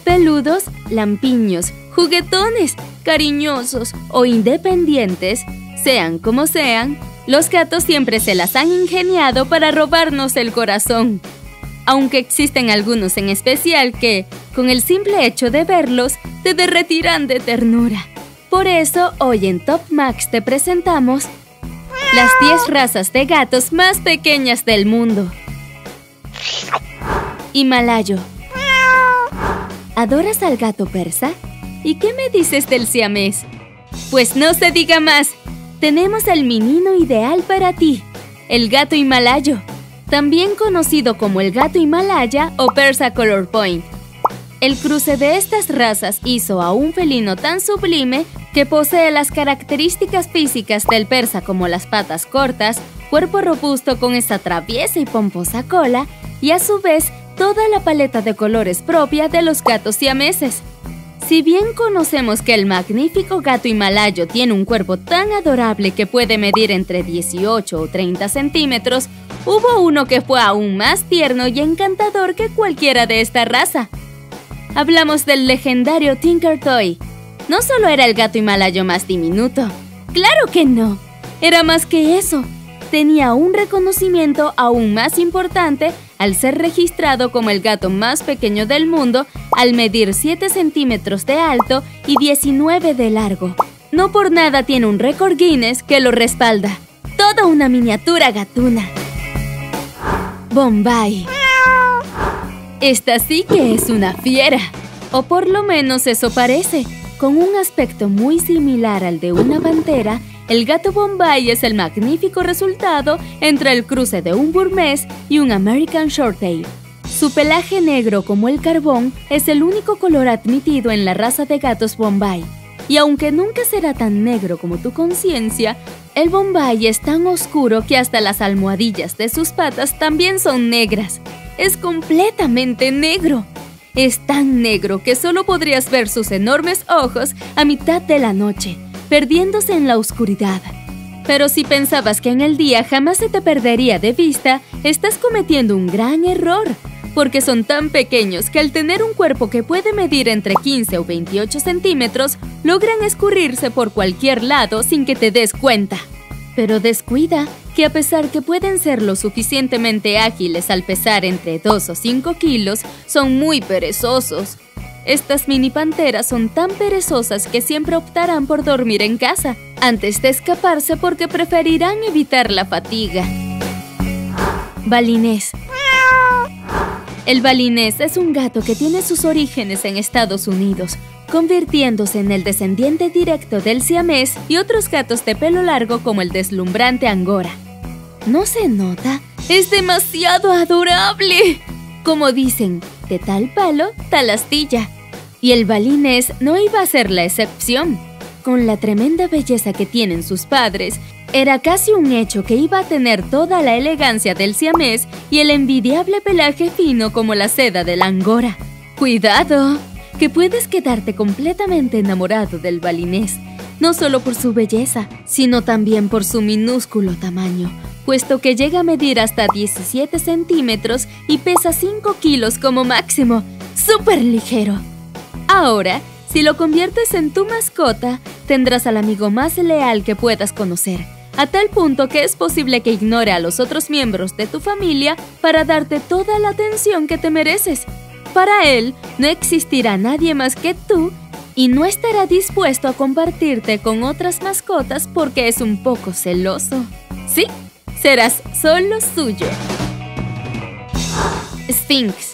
Peludos, lampiños, juguetones, cariñosos o independientes, sean como sean, los gatos siempre se las han ingeniado para robarnos el corazón. Aunque existen algunos en especial que, con el simple hecho de verlos, te derretirán de ternura. Por eso, hoy en Top Max te presentamos las 10 razas de gatos más pequeñas del mundo. Himalayo. ¿Adoras al gato persa? ¿Y qué me dices del siamés? Pues no se diga más. Tenemos el menino ideal para ti, el gato himalayo, también conocido como el gato himalaya o Persa Color Point. El cruce de estas razas hizo a un felino tan sublime que posee las características físicas del persa, como las patas cortas, cuerpo robusto con esa traviesa y pomposa cola y a su vez toda la paleta de colores propia de los gatos siameses. Si bien conocemos que el magnífico gato himalayo tiene un cuerpo tan adorable que puede medir entre 18 o 30 centímetros, hubo uno que fue aún más tierno y encantador que cualquiera de esta raza. Hablamos del legendario Tinker Toy. No solo era el gato himalayo más diminuto. ¡Claro que no! Era más que eso. Tenía un reconocimiento aún más importante al ser registrado como el gato más pequeño del mundo al medir 7 centímetros de alto y 19 de largo. No por nada tiene un récord Guinness que lo respalda. Toda una miniatura gatuna. Bombay. Esta sí que es una fiera. O por lo menos eso parece. Con un aspecto muy similar al de una pantera, el gato Bombay es el magnífico resultado entre el cruce de un Burmese y un American Shorthair. Su pelaje negro como el carbón es el único color admitido en la raza de gatos Bombay. Y aunque nunca será tan negro como tu conciencia, el Bombay es tan oscuro que hasta las almohadillas de sus patas también son negras. Es completamente negro. Es tan negro que solo podrías ver sus enormes ojos a mitad de la noche, perdiéndose en la oscuridad. Pero si pensabas que en el día jamás se te perdería de vista, estás cometiendo un gran error, porque son tan pequeños que al tener un cuerpo que puede medir entre 15 o 28 centímetros, logran escurrirse por cualquier lado sin que te des cuenta. Pero descuida que a pesar que pueden ser lo suficientemente ágiles al pesar entre 2 o 5 kilos, son muy perezosos. Estas mini panteras son tan perezosas que siempre optarán por dormir en casa, antes de escaparse porque preferirán evitar la fatiga. Balinés. El balinés es un gato que tiene sus orígenes en Estados Unidos, convirtiéndose en el descendiente directo del siamés y otros gatos de pelo largo como el deslumbrante angora. ¿No se nota? ¡Es demasiado adorable! Como dicen, de tal palo, tal astilla. Y el balinés no iba a ser la excepción. Con la tremenda belleza que tienen sus padres, era casi un hecho que iba a tener toda la elegancia del siamés y el envidiable pelaje fino como la seda del angora. ¡Cuidado! Que puedes quedarte completamente enamorado del balinés, no solo por su belleza, sino también por su minúsculo tamaño, puesto que llega a medir hasta 17 centímetros y pesa 5 kilos como máximo. ¡Súper ligero! Ahora, si lo conviertes en tu mascota, tendrás al amigo más leal que puedas conocer, a tal punto que es posible que ignore a los otros miembros de tu familia para darte toda la atención que te mereces. Para él, no existirá nadie más que tú y no estará dispuesto a compartirte con otras mascotas porque es un poco celoso. Sí, serás solo suyo. Sphinx.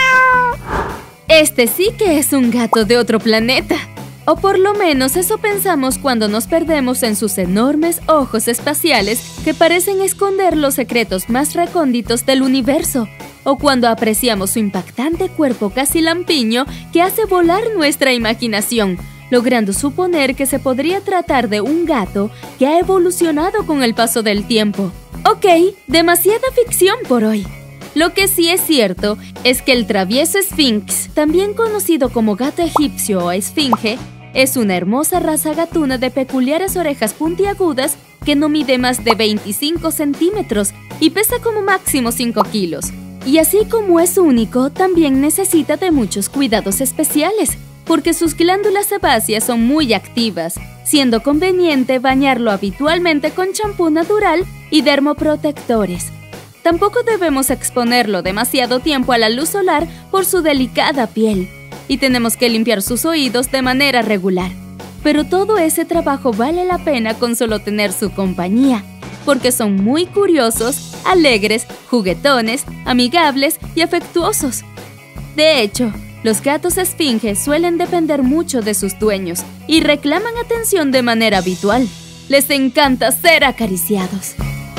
Este sí que es un gato de otro planeta. O por lo menos eso pensamos cuando nos perdemos en sus enormes ojos espaciales que parecen esconder los secretos más recónditos del universo. O cuando apreciamos su impactante cuerpo casi lampiño que hace volar nuestra imaginación, logrando suponer que se podría tratar de un gato que ha evolucionado con el paso del tiempo. Ok, demasiada ficción por hoy. Lo que sí es cierto es que el travieso Sphinx, también conocido como gato egipcio o esfinge, es una hermosa raza gatuna de peculiares orejas puntiagudas que no mide más de 25 centímetros y pesa como máximo 5 kilos. Y así como es único, también necesita de muchos cuidados especiales, porque sus glándulas sebáceas son muy activas, siendo conveniente bañarlo habitualmente con champú natural y dermoprotectores. Tampoco debemos exponerlo demasiado tiempo a la luz solar por su delicada piel, y tenemos que limpiar sus oídos de manera regular. Pero todo ese trabajo vale la pena con solo tener su compañía, porque son muy curiosos, alegres, juguetones, amigables y afectuosos. De hecho, los gatos esfinge suelen depender mucho de sus dueños y reclaman atención de manera habitual. Les encanta ser acariciados.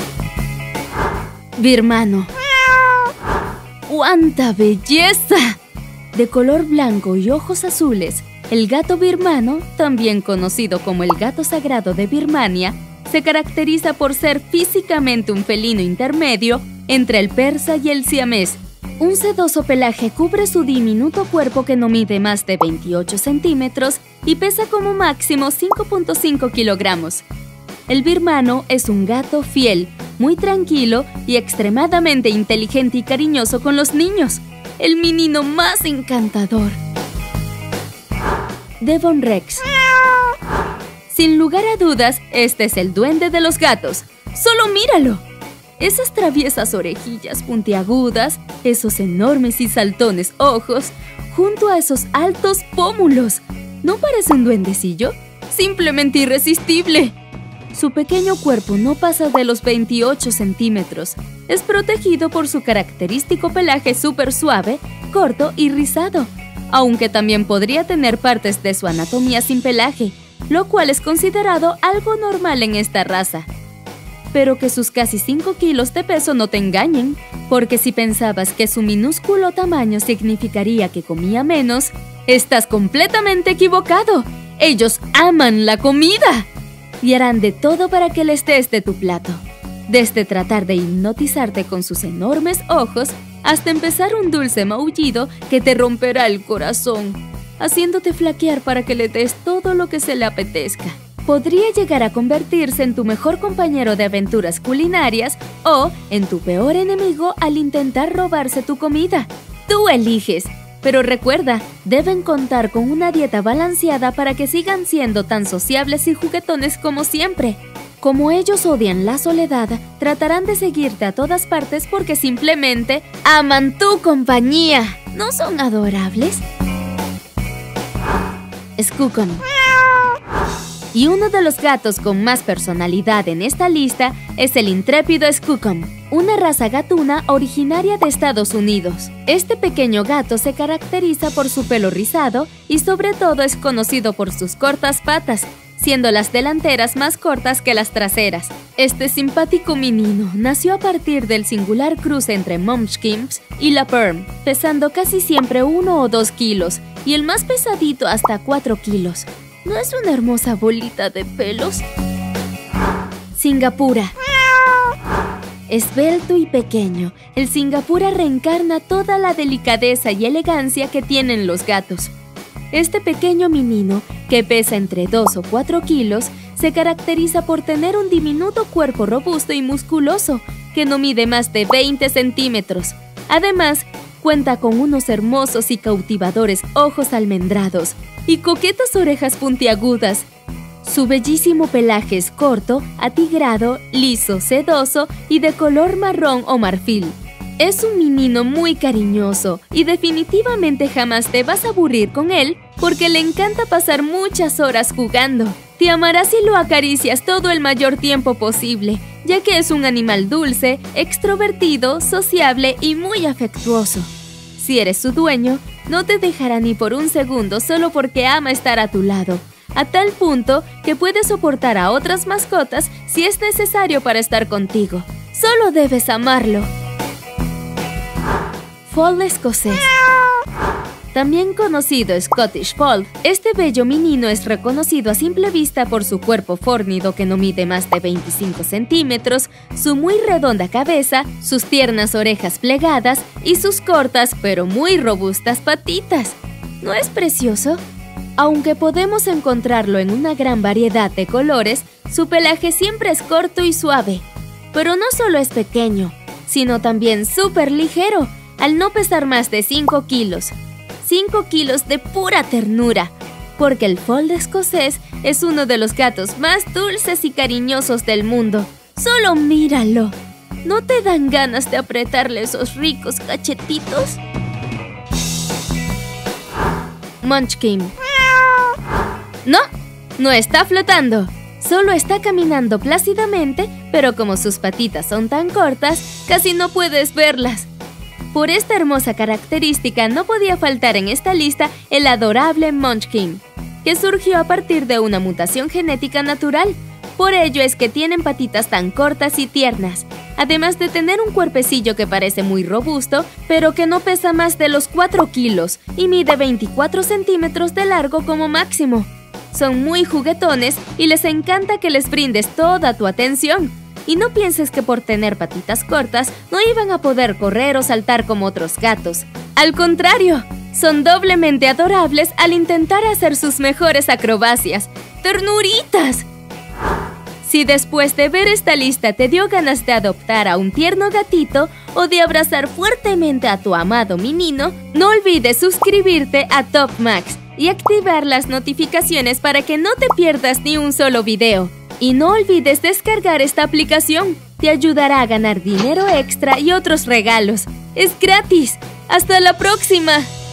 Birmano. ¡Cuánta belleza! De color blanco y ojos azules, el gato birmano, también conocido como el gato sagrado de Birmania, se caracteriza por ser físicamente un felino intermedio entre el persa y el siamés. Un sedoso pelaje cubre su diminuto cuerpo que no mide más de 28 centímetros y pesa como máximo 5.5 kilogramos. El birmano es un gato fiel, muy tranquilo y extremadamente inteligente y cariñoso con los niños. El menino más encantador. Devon Rex. Sin lugar a dudas, este es el duende de los gatos. ¡Solo míralo! Esas traviesas orejillas puntiagudas, esos enormes y saltones ojos, junto a esos altos pómulos. ¿No parece un duendecillo? ¡Simplemente irresistible! Su pequeño cuerpo no pasa de los 28 centímetros. Es protegido por su característico pelaje súper suave, corto y rizado, aunque también podría tener partes de su anatomía sin pelaje, lo cual es considerado algo normal en esta raza. Pero que sus casi 5 kilos de peso no te engañen, porque si pensabas que su minúsculo tamaño significaría que comía menos, estás completamente equivocado. Ellos aman la comida y harán de todo para que les des de tu plato. Desde tratar de hipnotizarte con sus enormes ojos hasta empezar un dulce maullido que te romperá el corazón, haciéndote flaquear para que le des todo lo que se le apetezca. Podría llegar a convertirse en tu mejor compañero de aventuras culinarias o en tu peor enemigo al intentar robarse tu comida. Tú eliges, pero recuerda, deben contar con una dieta balanceada para que sigan siendo tan sociables y juguetones como siempre. Como ellos odian la soledad, tratarán de seguirte a todas partes porque simplemente aman tu compañía. ¿No son adorables? Skookum. Y uno de los gatos con más personalidad en esta lista es el intrépido Skookum, una raza gatuna originaria de Estados Unidos. Este pequeño gato se caracteriza por su pelo rizado y sobre todo es conocido por sus cortas patas, siendo las delanteras más cortas que las traseras. Este simpático menino nació a partir del singular cruce entre Munchkins y La Perm, pesando casi siempre 1 o 2 kilos y el más pesadito hasta 4 kilos. ¿No es una hermosa bolita de pelos? Singapura. Esbelto y pequeño, el Singapura reencarna toda la delicadeza y elegancia que tienen los gatos. Este pequeño menino, que pesa entre 2 o 4 kilos, se caracteriza por tener un diminuto cuerpo robusto y musculoso, que no mide más de 20 centímetros. Además, cuenta con unos hermosos y cautivadores ojos almendrados y coquetas orejas puntiagudas. Su bellísimo pelaje es corto, atigrado, liso, sedoso y de color marrón o marfil. Es un menino muy cariñoso y definitivamente jamás te vas a aburrir con él porque le encanta pasar muchas horas jugando. Te amará si lo acaricias todo el mayor tiempo posible, ya que es un animal dulce, extrovertido, sociable y muy afectuoso. Si eres su dueño, no te dejará ni por un segundo solo porque ama estar a tu lado, a tal punto que puede soportar a otras mascotas si es necesario para estar contigo. Solo debes amarlo. Fold escocés. También conocido Scottish Fold, este bello menino es reconocido a simple vista por su cuerpo fornido que no mide más de 25 centímetros, su muy redonda cabeza, sus tiernas orejas plegadas y sus cortas pero muy robustas patitas. ¿No es precioso? Aunque podemos encontrarlo en una gran variedad de colores, su pelaje siempre es corto y suave. Pero no solo es pequeño, sino también súper ligero, al no pesar más de 5 kilos. 5 kilos de pura ternura, porque el Fold escocés es uno de los gatos más dulces y cariñosos del mundo. ¡Solo míralo! ¿No te dan ganas de apretarle esos ricos cachetitos? Munchkin. No, no está flotando. Solo está caminando plácidamente, pero como sus patitas son tan cortas, casi no puedes verlas. Por esta hermosa característica no podía faltar en esta lista el adorable Munchkin, que surgió a partir de una mutación genética natural. Por ello es que tienen patitas tan cortas y tiernas, además de tener un cuerpecillo que parece muy robusto, pero que no pesa más de los 4 kilos y mide 24 centímetros de largo como máximo. Son muy juguetones y les encanta que les brindes toda tu atención. Y no pienses que por tener patitas cortas no iban a poder correr o saltar como otros gatos. Al contrario, son doblemente adorables al intentar hacer sus mejores acrobacias. ¡Ternuritas! Si después de ver esta lista te dio ganas de adoptar a un tierno gatito o de abrazar fuertemente a tu amado menino, no olvides suscribirte a Top Max y activar las notificaciones para que no te pierdas ni un solo video. Y no olvides descargar esta aplicación, te ayudará a ganar dinero extra y otros regalos. ¡Es gratis! ¡Hasta la próxima!